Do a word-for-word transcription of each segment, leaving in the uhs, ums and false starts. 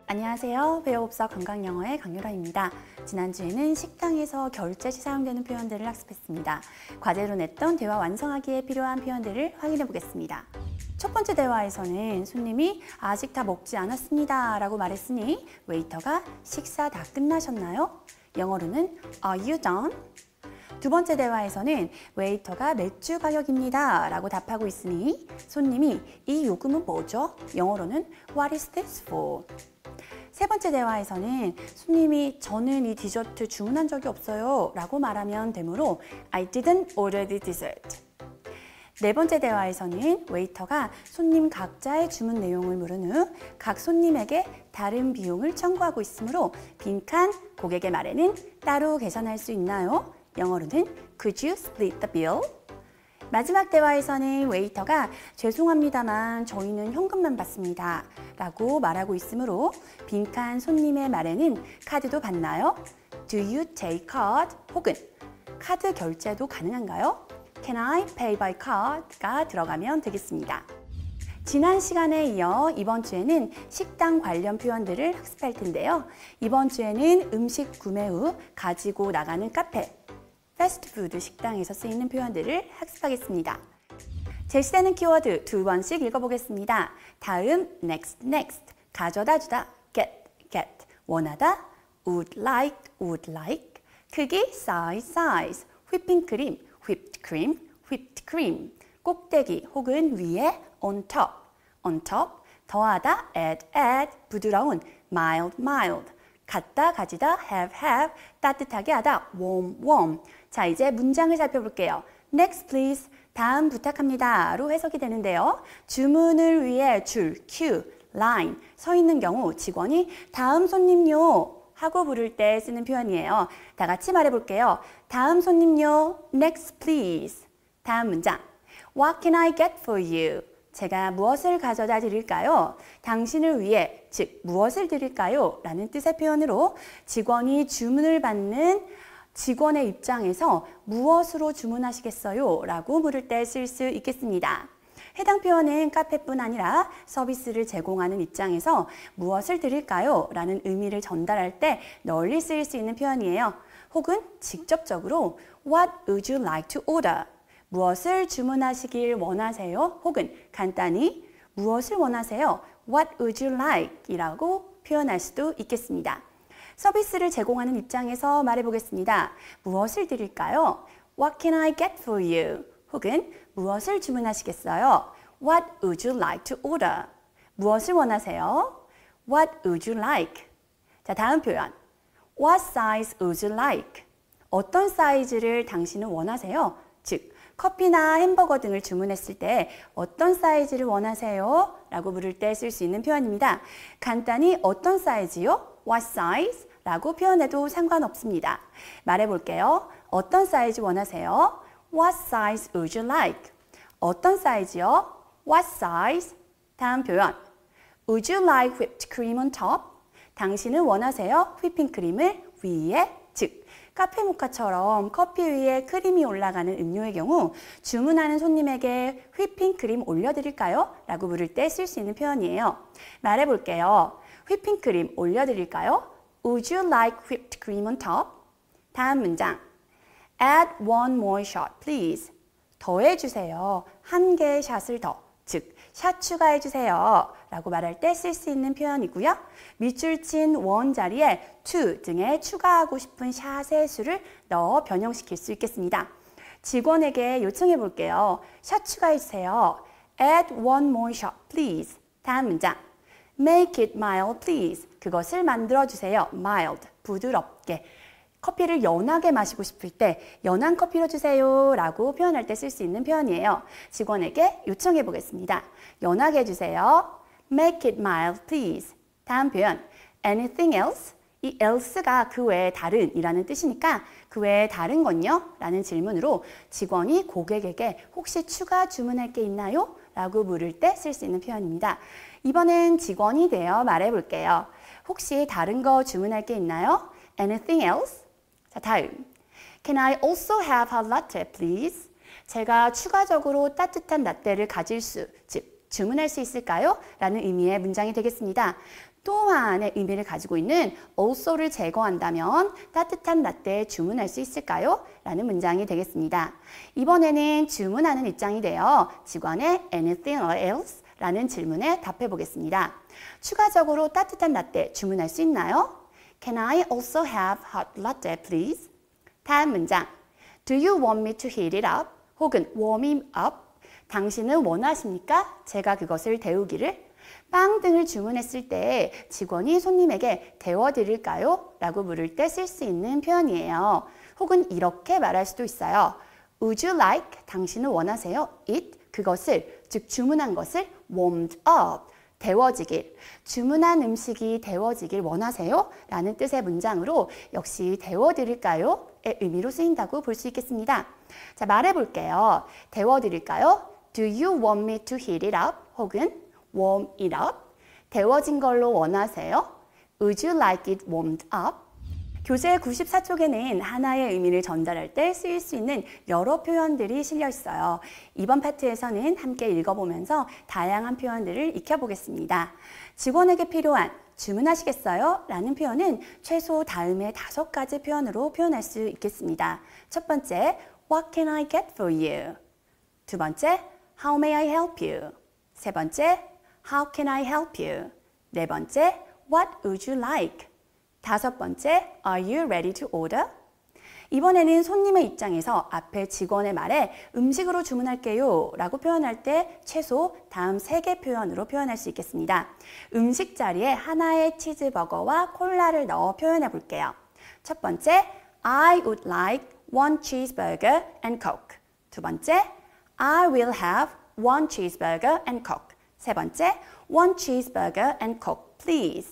안녕하세요. 배워봅서 건강영어의 강유라입니다. 지난주에는 식당에서 결제 시 사용되는 표현들을 학습했습니다. 과제로 냈던 대화 완성하기에 필요한 표현들을 확인해 보겠습니다. 첫 번째 대화에서는 손님이 아직 다 먹지 않았습니다 라고 말했으니 웨이터가 식사 다 끝나셨나요? 영어로는 Are you done? 두 번째 대화에서는 웨이터가 맥주 가격입니다 라고 답하고 있으니 손님이 이 요금은 뭐죠? 영어로는 What is this for? 세 번째 대화에서는 손님이 저는 이 디저트 주문한 적이 없어요 라고 말하면 되므로 I didn't order the dessert. 네 번째 대화에서는 웨이터가 손님 각자의 주문 내용을 물은 후 각 손님에게 다른 비용을 청구하고 있으므로 빈칸 고객의 말에는 따로 계산할 수 있나요? 영어로는 Could you split the bill? 마지막 대화에서는 웨이터가 죄송합니다만 저희는 현금만 받습니다 라고 말하고 있으므로 빈칸 손님의 말에는 카드도 받나요? Do you take card? 혹은 카드 결제도 가능한가요? Can I pay by card?가 들어가면 되겠습니다. 지난 시간에 이어 이번 주에는 식당 관련 표현들을 학습할 텐데요. 이번 주에는 음식 구매 후 가지고 나가는 카페, 패스트푸드 식당에서 쓰이는 표현들을 학습하겠습니다. 제시되는 키워드 두 번씩 읽어보겠습니다. 다음, next, next, 가져다 주다, get, get, 원하다, would like, would like, 크기, size, size, 휘핑크림, whipped cream, whipped cream, 꼭대기 혹은 위에, on top, on top, 더하다, add, add, 부드러운, mild, mild, 갖다, 가지다, have, have, 따뜻하게 하다, warm, warm. 자, 이제 문장을 살펴볼게요. Next, please. 다음 부탁합니다로 해석이 되는데요. 주문을 위해 줄, queue, line, 서 있는 경우 직원이 다음 손님요 하고 부를 때 쓰는 표현이에요. 다 같이 말해볼게요. 다음 손님요, next, please. 다음 문장. What can I get for you? 제가 무엇을 가져다 드릴까요? 당신을 위해, 즉 무엇을 드릴까요? 라는 뜻의 표현으로 직원이 주문을 받는 직원의 입장에서 무엇으로 주문하시겠어요? 라고 물을 때 쓸 수 있겠습니다. 해당 표현은 카페뿐 아니라 서비스를 제공하는 입장에서 무엇을 드릴까요? 라는 의미를 전달할 때 널리 쓰일 수 있는 표현이에요. 혹은 직접적으로 What would you like to order? 무엇을 주문하시길 원하세요? 혹은 간단히 무엇을 원하세요? What would you like? 이라고 표현할 수도 있겠습니다. 서비스를 제공하는 입장에서 말해보겠습니다. 무엇을 드릴까요? What can I get for you? 혹은 무엇을 주문하시겠어요? What would you like to order? 무엇을 원하세요? What would you like? 자, 다음 표현. What size would you like? 어떤 사이즈를 당신은 원하세요? 즉, 커피나 햄버거 등을 주문했을 때 어떤 사이즈를 원하세요? 라고 물을 때 쓸 수 있는 표현입니다. 간단히 어떤 사이즈요? What size? 라고 표현해도 상관없습니다. 말해볼게요. 어떤 사이즈 원하세요? What size would you like? 어떤 사이즈요? What size? 다음 표현. Would you like whipped cream on top? 당신은 원하세요? 휘핑크림을 위에? 즉, 카페 모카처럼 커피 위에 크림이 올라가는 음료의 경우 주문하는 손님에게 휘핑크림 올려드릴까요? 라고 물을 때 쓸 수 있는 표현이에요. 말해볼게요. 휘핑크림 올려드릴까요? Would you like whipped cream on top? 다음 문장. Add one more shot, please. 더해주세요. 한 개의 샷을 더. 즉, 샷 추가해주세요. 라고 말할 때 쓸 수 있는 표현이고요. 밑줄 친 one 자리에 to 등에 추가하고 싶은 샷의 수를 넣어 변형시킬 수 있겠습니다. 직원에게 요청해 볼게요. 샷 추가해주세요. Add one more shot, please. 다음 문장. Make it mild, please. 그것을 만들어주세요. mild, 부드럽게. 커피를 연하게 마시고 싶을 때 연한 커피로 주세요 라고 표현할 때 쓸 수 있는 표현이에요. 직원에게 요청해 보겠습니다. 연하게 해주세요. Make it mild, please. 다음 표현. Anything else? 이 else가 그 외에 다른 이라는 뜻이니까 그 외에 다른 건요? 라는 질문으로 직원이 고객에게 혹시 추가 주문할 게 있나요? 라고 물을 때 쓸 수 있는 표현입니다. 이번엔 직원이 되어 말해볼게요. 혹시 다른 거 주문할 게 있나요? Anything else? 자, 다음. Can I also have a latte, please? 제가 추가적으로 따뜻한 라떼를 가질 수, 즉 주문할 수 있을까요? 라는 의미의 문장이 되겠습니다. 또한의 의미를 가지고 있는 also를 제거한다면 따뜻한 라떼 주문할 수 있을까요? 라는 문장이 되겠습니다. 이번에는 주문하는 입장이 되어 직원의 anything else? 라는 질문에 답해 보겠습니다. 추가적으로 따뜻한 라떼 주문할 수 있나요? Can I also have hot latte, please? 다음 문장. Do you want me to heat it up? 혹은 warm it up? 당신은 원하십니까? 제가 그것을 데우기를? 빵 등을 주문했을 때 직원이 손님에게 데워드릴까요? 라고 물을 때 쓸 수 있는 표현이에요. 혹은 이렇게 말할 수도 있어요. Would you like? 당신은 원하세요? It? 그것을, 즉 주문한 것을 warmed up. 데워지길, 주문한 음식이 데워지길 원하세요? 라는 뜻의 문장으로 역시 데워드릴까요? 의 의미로 쓰인다고 볼 수 있겠습니다. 자, 말해볼게요. 데워드릴까요? Do you want me to heat it up? 혹은 warm it up? 데워진 걸로 원하세요? Would you like it warmed up? 교재 구십사 쪽에는 하나의 의미를 전달할 때 쓰일 수 있는 여러 표현들이 실려 있어요. 이번 파트에서는 함께 읽어보면서 다양한 표현들을 익혀보겠습니다. 직원에게 필요한 주문하시겠어요? 라는 표현은 최소 다음의 다섯 가지 표현으로 표현할 수 있겠습니다. 첫 번째, What can I get for you? 두 번째, How may I help you? 세 번째, How can I help you? 네 번째, What would you like? 다섯 번째, Are you ready to order? 이번에는 손님의 입장에서 앞에 직원의 말에 음식으로 주문할게요 라고 표현할 때 최소 다음 세 개 표현으로 표현할 수 있겠습니다. 음식 자리에 하나의 치즈버거와 콜라를 넣어 표현해 볼게요. 첫 번째, I would like one cheeseburger and coke. 두 번째, I will have one cheeseburger and coke. 세 번째, one cheeseburger and coke, please.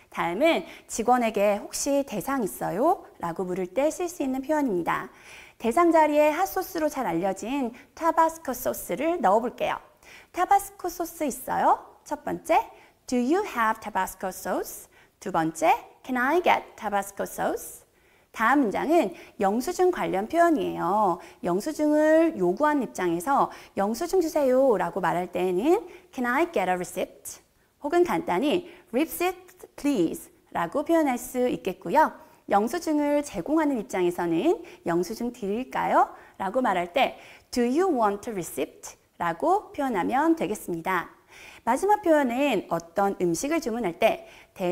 다음은 직원에게 혹시 대상 있어요? 라고 물을 때 쓸 수 있는 표현입니다. 대상 자리에 핫소스로 잘 알려진 타바스코 소스를 넣어 볼게요. 타바스코 소스 있어요? 첫 번째, Do you have Tabasco sauce? 두 번째, Can I get Tabasco sauce? 다음 문장은 영수증 관련 표현이에요. 영수증을 요구한 입장에서 영수증 주세요 라고 말할 때에는 Can I get a receipt? 혹은 간단히 receipt please 라고 표현할 수 있겠고요. 영수증을 제공하는 입장에서는 영수증 드릴까요? 라고 말할 때 Do you want a receipt? 라고 표현하면 되겠습니다. 마지막 표현은 어떤 음식을 주문할 때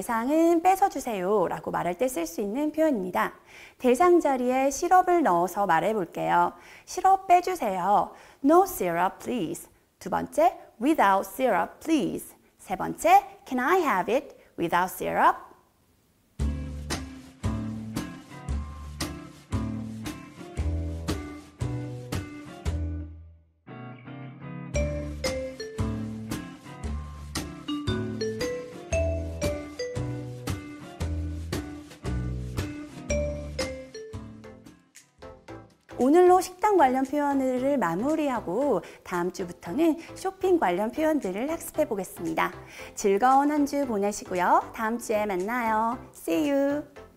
대상은 뺏어주세요 라고 말할 때 쓸 수 있는 표현입니다. 대상 자리에 시럽을 넣어서 말해볼게요. 시럽 빼주세요. No syrup please. 두 번째, without syrup please. 세 번째, can I have it without syrup? 오늘로 식당 관련 표현을 마무리하고 다음 주부터는 쇼핑 관련 표현들을 학습해 보겠습니다. 즐거운 한 주 보내시고요. 다음 주에 만나요. See you!